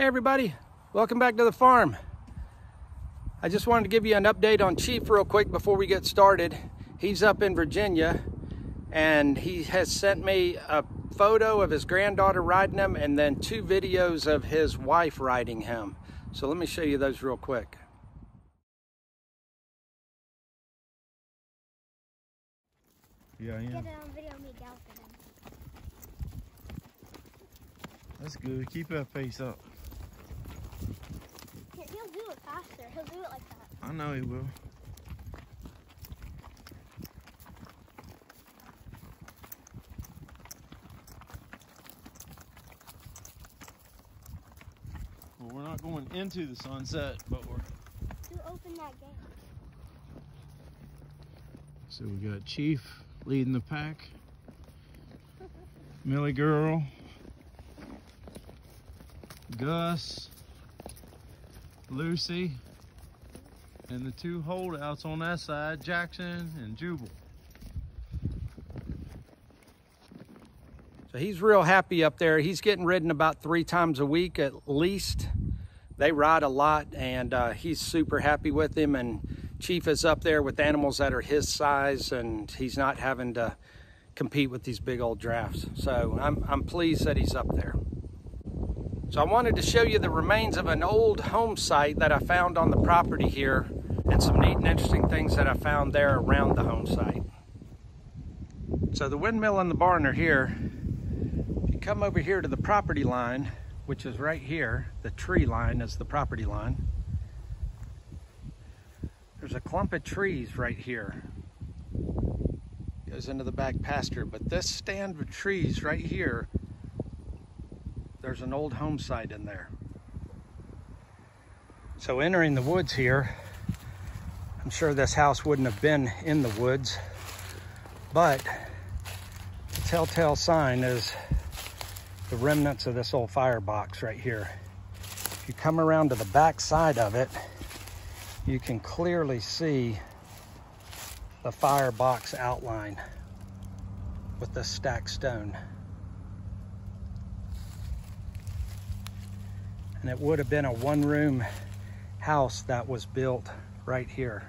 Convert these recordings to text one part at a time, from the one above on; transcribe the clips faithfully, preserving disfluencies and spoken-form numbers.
Hey everybody, welcome back to the farm. I just wanted to give you an update on Chief real quick before we get started. He's up in Virginia and he has sent me a photo of his granddaughter riding him and then two videos of his wife riding him. So let me show you those real quick. Yeah, yeah. Get it on video of me galloping him. That's good. Keep that pace up. He'll do it faster. He'll do it like that. I know he will. Well, we're not going into the sunset, but we're... To open that gate. So we got Chief leading the pack. Millie Girl. Gus. Lucy. And the two holdouts on that side, Jackson and Jubal. So he's real happy up there. He's getting ridden about three times a week at least. They ride a lot and uh, he's super happy with him, and Chief is up there with animals that are his size and he's not having to compete with these big old drafts. So I'm, I'm pleased that he's up there. So I wanted to show you the remains of an old home site that I found on the property here and some neat and interesting things that I found there around the home site. So the windmill and the barn are here. If you come over here to the property line, which is right here, the tree line is the property line. There's a clump of trees right here. Goes into the back pasture, but this stand of trees right here, there's an old home site in there. So entering the woods here, I'm sure this house wouldn't have been in the woods, but the telltale sign is the remnants of this old firebox right here. If you come around to the back side of it, you can clearly see the firebox outline with the stacked stone. And it would have been a one-room house that was built right here.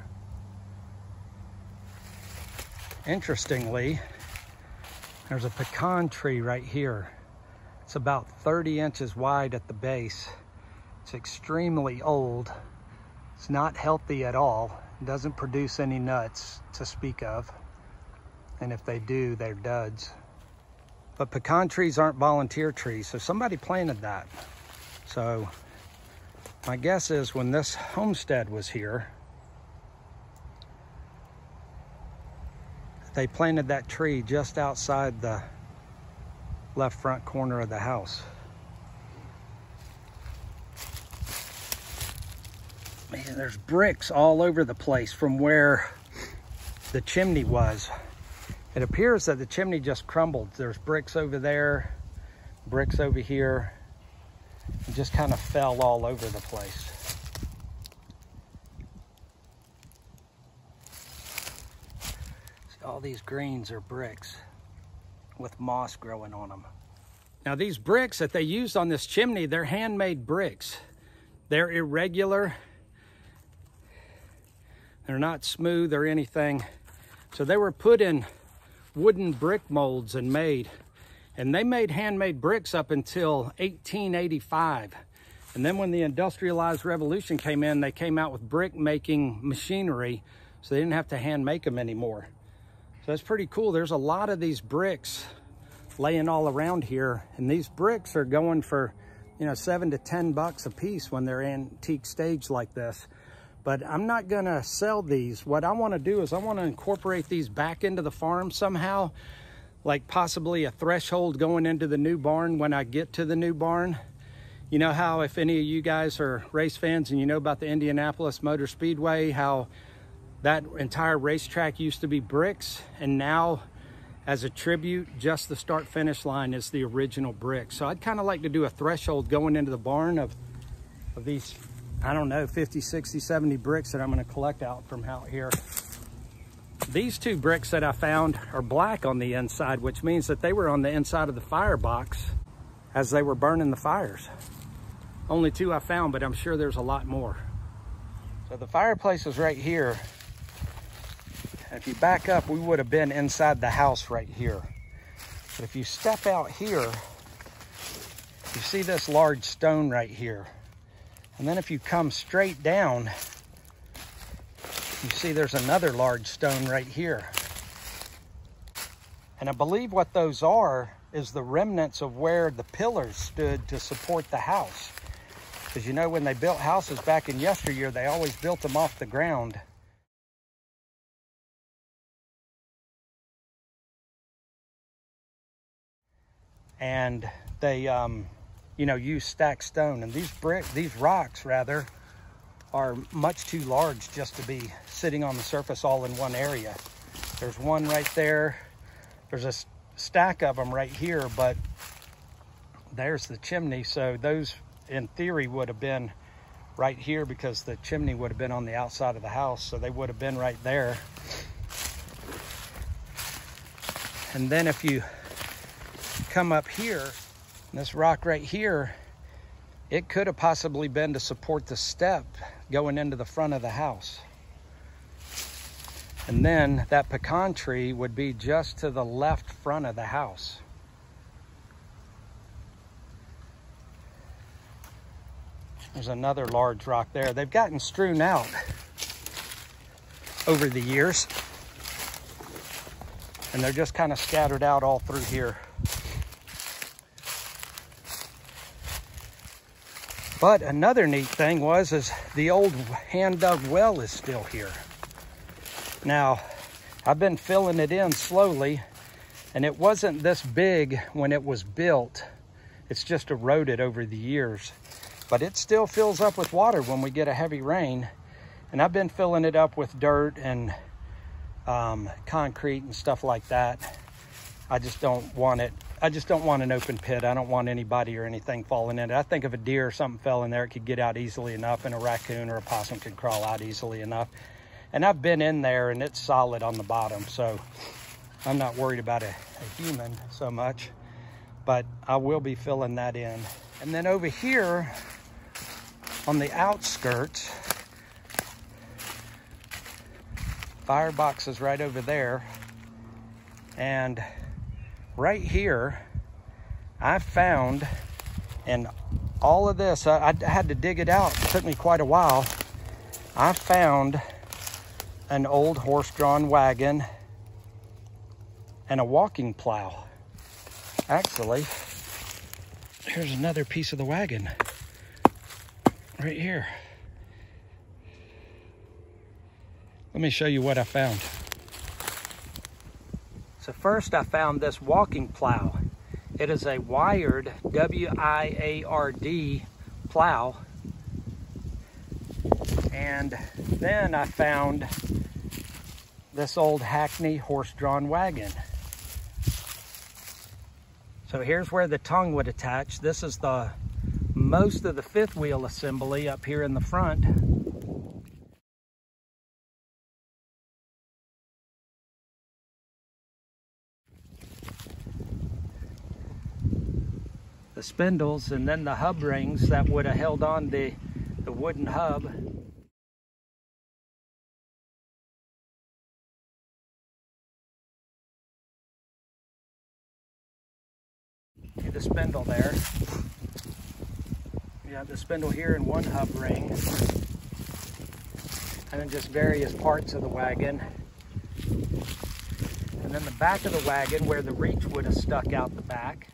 Interestingly, there's a pecan tree right here. It's about thirty inches wide at the base. It's extremely old. It's not healthy at all. It doesn't produce any nuts to speak of. And if they do, they're duds. But pecan trees aren't volunteer trees, so somebody planted that. So my guess is when this homestead was here, they planted that tree just outside the left front corner of the house. Man, there's bricks all over the place from where the chimney was. It appears that the chimney just crumbled. There's bricks over there, bricks over here. It just kind of fell all over the place. See, all these greens are bricks with moss growing on them. Now these bricks that they used on this chimney, they're handmade bricks. They're irregular. They're not smooth or anything. So they were put in wooden brick molds and made. And they made handmade bricks up until eighteen eighty-five. And then when the industrialized revolution came in, they came out with brick making machinery, so they didn't have to hand make them anymore. So that's pretty cool. There's a lot of these bricks laying all around here. And these bricks are going for, you know, seven to ten bucks a piece when they're antique stage like this. But I'm not gonna sell these. What I wanna do is I wanna incorporate these back into the farm somehow, like possibly a threshold going into the new barn when I get to the new barn. You know how if any of you guys are race fans and you know about the Indianapolis Motor Speedway, how that entire racetrack used to be bricks, and now as a tribute, just the start finish line is the original brick. So I'd kind of like to do a threshold going into the barn of, of these, I don't know, fifty, sixty, seventy bricks that I'm gonna collect out from out here. These two bricks that I found are black on the inside, which means that they were on the inside of the firebox as they were burning the fires. Only two I found, but I'm sure there's a lot more. So the fireplace is right here. If you back up, we would have been inside the house right here. But if you step out here, you see this large stone right here. And then if you come straight down, you see there's another large stone right here. And I believe what those are is the remnants of where the pillars stood to support the house. Because you know, when they built houses back in yesteryear, they always built them off the ground. And they, um, you know, use stacked stone. And these brick, these rocks rather, are much too large just to be sitting on the surface all in one area. There's one right there. There's a stack of them right here, but there's the chimney. So those, in theory, would have been right here because the chimney would have been on the outside of the house. So they would have been right there. And then if you come up here, this rock right here, it could have possibly been to support the step going into the front of the house. And then that pecan tree would be just to the left front of the house. There's another large rock there. They've gotten strewn out over the years, and they're just kind of scattered out all through here. But another neat thing was is the old hand-dug well is still here. Now, I've been filling it in slowly, and it wasn't this big when it was built. It's just eroded over the years. But it still fills up with water when we get a heavy rain. And I've been filling it up with dirt and um, concrete and stuff like that. I just don't want it. I just don't want an open pit. I don't want anybody or anything falling in it. I think if a deer or something fell in there, it could get out easily enough, and a raccoon or a possum could crawl out easily enough. And I've been in there, and it's solid on the bottom, so I'm not worried about a, a human so much. But I will be filling that in. And then over here, on the outskirts, firebox is right over there. And right here, I found, and all of this, I, I had to dig it out. It took me quite a while. I found an old horse-drawn wagon and a walking plow. Actually, here's another piece of the wagon right here. Let me show you what I found. So first I found this walking plow. It is a Wiard, W I A R D plow. And then I found this old Hackney horse-drawn wagon. So here's where the tongue would attach. This is the most of the fifth wheel assembly up here in the front. The spindles, and then the hub rings that would have held on the, the wooden hub. See the spindle there. You have the spindle here and one hub ring. And then just various parts of the wagon. And then the back of the wagon where the reach would have stuck out the back.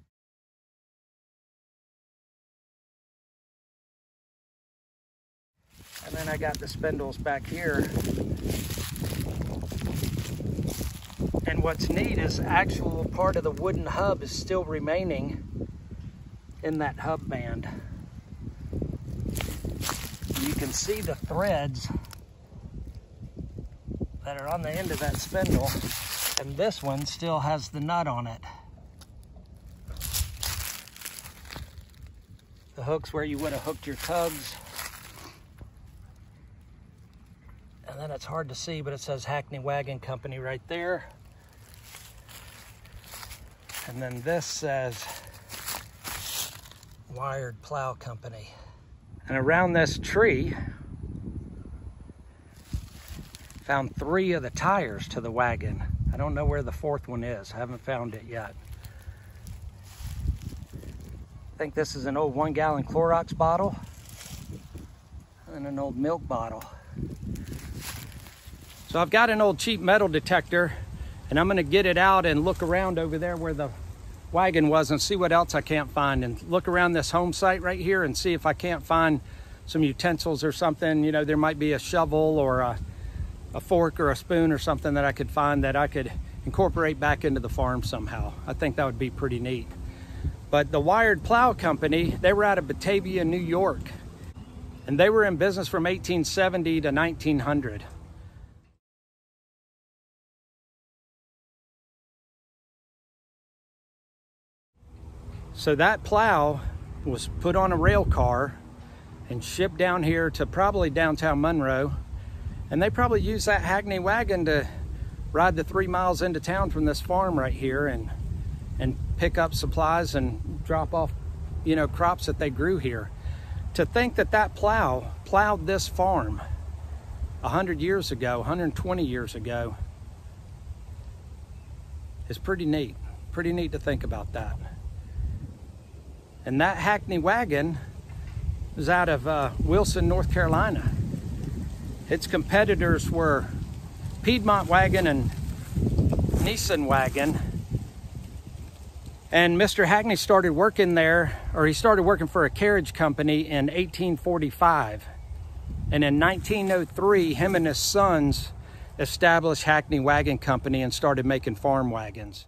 And then I got the spindles back here. And what's neat is actual part of the wooden hub is still remaining in that hub band. You can see the threads that are on the end of that spindle, and this one still has the nut on it. The hook's where you would have hooked your tugs. And then it's hard to see, but it says Hackney Wagon Company right there. And then this says Wiard Plow Company. And around this tree, found three of the tires to the wagon. I don't know where the fourth one is. I haven't found it yet. I think this is an old one gallon Clorox bottle and an old milk bottle. So I've got an old cheap metal detector, and I'm gonna get it out and look around over there where the wagon was and see what else I can't find, and look around this home site right here and see if I can't find some utensils or something. You know, there might be a shovel or a, a fork or a spoon or something that I could find that I could incorporate back into the farm somehow. I think that would be pretty neat. But the Wiard Plow Company, they were out of Batavia, New York, and they were in business from eighteen seventy to nineteen hundred. So that plow was put on a rail car and shipped down here to probably downtown Monroe. And they probably used that Hackney wagon to ride the three miles into town from this farm right here and, and pick up supplies and drop off, you know, crops that they grew here. To think that that plow plowed this farm a hundred years ago, one hundred twenty years ago, is pretty neat. Pretty neat to think about that. And that Hackney wagon is out of uh, Wilson, North Carolina. Its competitors were Piedmont wagon and Nissan wagon. And Mister Hackney started working there, or he started working for a carriage company in eighteen forty-five. And in nineteen oh three, him and his sons established Hackney Wagon Company and started making farm wagons.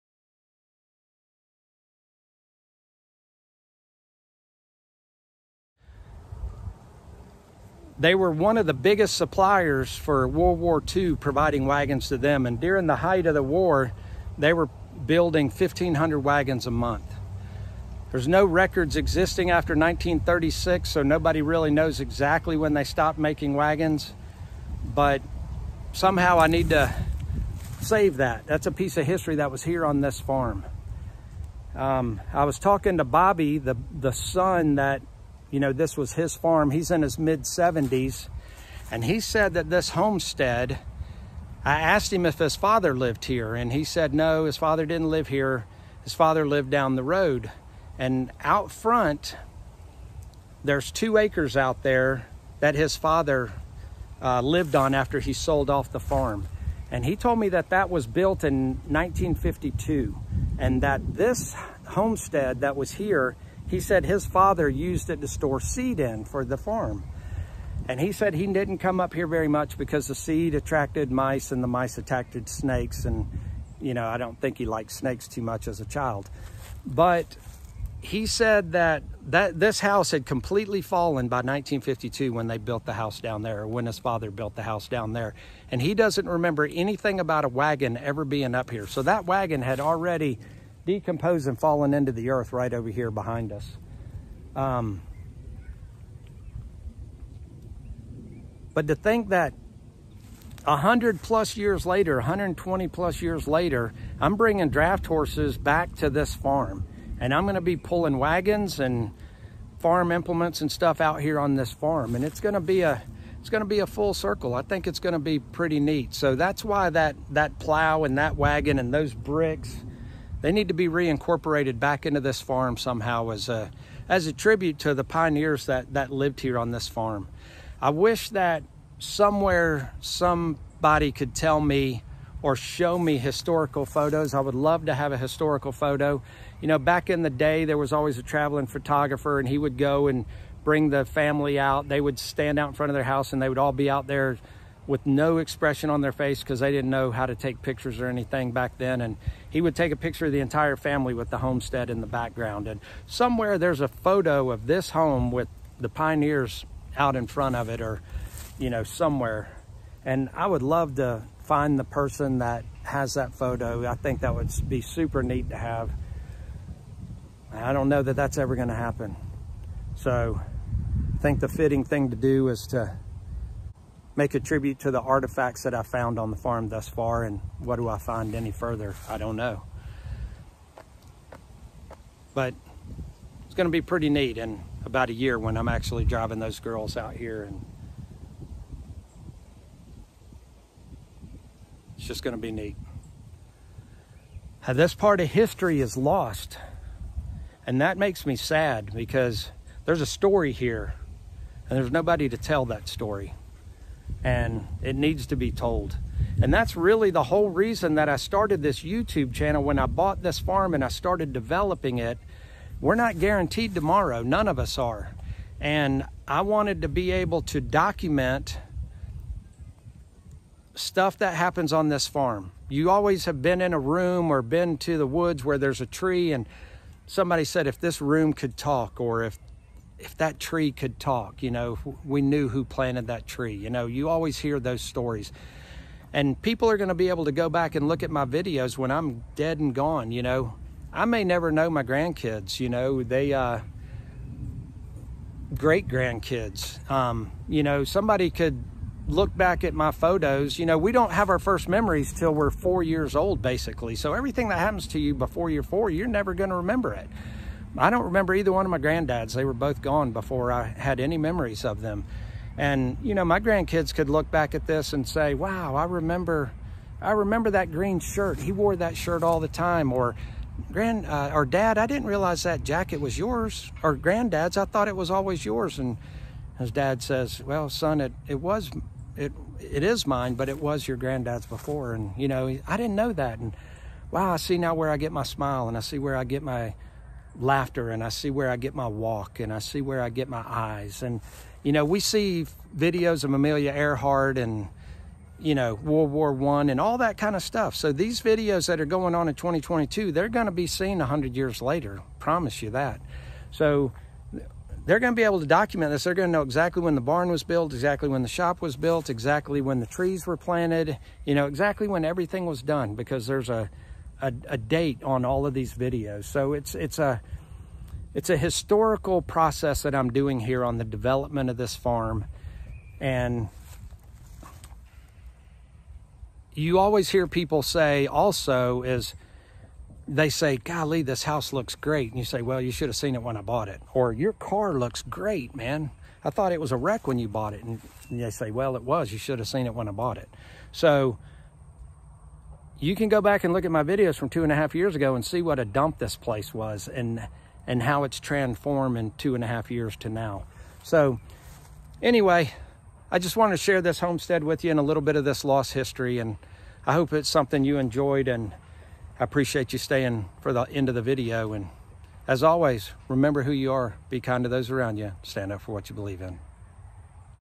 They were one of the biggest suppliers for World War Two, providing wagons to them. And during the height of the war, they were building fifteen hundred wagons a month. There's no records existing after nineteen thirty-six, so nobody really knows exactly when they stopped making wagons. But somehow I need to save that. That's a piece of history that was here on this farm. Um, I was talking to Bobby, the, the son that, you know, this was his farm. He's in his mid seventies. And he said that this homestead, I asked him if his father lived here, and he said no, his father didn't live here. His father lived down the road. And out front, there's two acres out there that his father uh, lived on after he sold off the farm. And he told me that that was built in nineteen fifty-two, and that this homestead that was here, he said his father used it to store seed in for the farm. And he said he didn't come up here very much because the seed attracted mice and the mice attracted snakes. And, you know, I don't think he liked snakes too much as a child. But he said that, that this house had completely fallen by nineteen fifty-two when they built the house down there, or when his father built the house down there. And he doesn't remember anything about a wagon ever being up here. So that wagon had already decomposed and fallen into the earth right over here behind us. Um, but to think that a hundred plus years later, one hundred twenty plus years later, I'm bringing draft horses back to this farm, and I'm going to be pulling wagons and farm implements and stuff out here on this farm, and it's going to be a it's going to be a full circle. I think it's going to be pretty neat. So that's why that that plow and that wagon and those bricks, they need to be reincorporated back into this farm somehow as a as a tribute to the pioneers that that lived here on this farm. I wish that somewhere somebody could tell me or show me historical photos. I would love to have a historical photo. You know, back in the day, there was always a traveling photographer, and he would go and bring the family out. They would stand out in front of their house, and they would all be out there with no expression on their face because they didn't know how to take pictures or anything back then. And he would take a picture of the entire family with the homestead in the background. And somewhere there's a photo of this home with the pioneers out in front of it, or, you know, somewhere. And I would love to find the person that has that photo. I think that would be super neat to have. I don't know that that's ever going to happen. So I think the fitting thing to do is to make a tribute to the artifacts that I found on the farm thus far. And what do I find any further? I don't know. But it's going to be pretty neat in about a year when I'm actually driving those girls out here, and it's just going to be neat. How this part of history is lost, and that makes me sad, because there's a story here and there's nobody to tell that story, and it needs to be told. And that's really the whole reason that I started this YouTube channel. When I bought this farm and I started developing it, we're not guaranteed tomorrow. None of us are. And I wanted to be able to document stuff that happens on this farm. You always have been in a room or been to the woods where there's a tree and somebody said, if this room could talk, or if if that tree could talk, you know, we knew who planted that tree. You know, you always hear those stories. And people are going to be able to go back and look at my videos when I'm dead and gone. You know, I may never know my grandkids, you know, they, uh, great grandkids. Um, you know, somebody could look back at my photos. You know, we don't have our first memories till we're four years old, basically. So everything that happens to you before you're four, you're never going to remember it. I don't remember either one of my granddads. They were both gone before I had any memories of them. And, you know, my grandkids could look back at this and say, wow, I remember, I remember that green shirt. He wore that shirt all the time. Or, grand, uh, or Dad, I didn't realize that jacket was yours. Or Granddad's, I thought it was always yours. And his dad says, well, son, it, it was, it, it is mine, but it was your granddad's before. And, you know, I didn't know that. And wow, I see now where I get my smile, and I see where I get my laughter, and I see where I get my walk, and I see where I get my eyes. And, you know, we see videos of Amelia Earhart and, you know, World War One and all that kind of stuff. So these videos that are going on in twenty twenty-two, they're going to be seen a hundred years later. Promise you that. So they're going to be able to document this. They're going to know exactly when the barn was built, exactly when the shop was built, exactly when the trees were planted, you know, exactly when everything was done, because there's a A, a date on all of these videos. So it's it's a it's a historical process that I'm doing here on the development of this farm. And you always hear people say also is they say, golly, this house looks great. And you say, well, you should have seen it when I bought it. Or your car looks great, man. I thought it was a wreck when you bought it. And they say, well, it was. You should have seen it when I bought it. So you can go back and look at my videos from two and a half years ago and see what a dump this place was, and and how it's transformed in two and a half years to now. So anyway, I just wanted to share this homestead with you and a little bit of this lost history, and I hope it's something you enjoyed, and I appreciate you staying for the end of the video. And as always, remember who you are, be kind to those around you, stand up for what you believe in.